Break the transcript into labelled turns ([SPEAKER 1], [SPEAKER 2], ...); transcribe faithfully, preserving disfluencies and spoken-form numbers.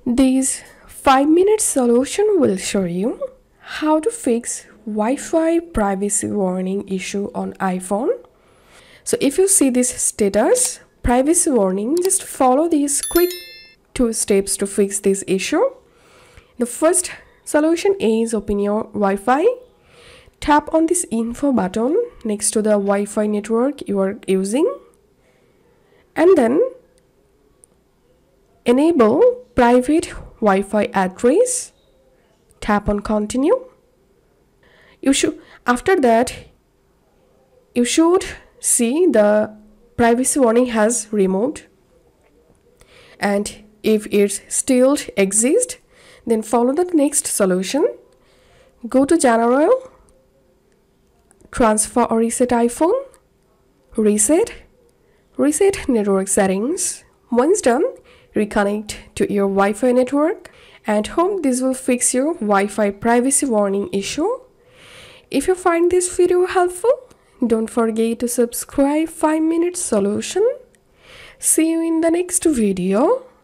[SPEAKER 1] This five minute solution will show you how to fix Wi-Fi privacy warning issue on iPhone. So if you see this status privacy warning, just follow these quick two steps to fix this issue. The first solution is open your Wi-Fi. Tap on this info button next to the Wi-Fi network you are using, and then enable private Wi-Fi address. Tap on continue. You should after that you should see the privacy warning has removed, and if it still exists, then follow the next solution. Go to General, Transfer or Reset iPhone, Reset, Reset Network Settings. Once done, reconnect to your Wi-Fi network, and hope this will fix your Wi-Fi privacy warning issue. If you find this video helpful, don't forget to subscribe five minute solution. See you in the next video.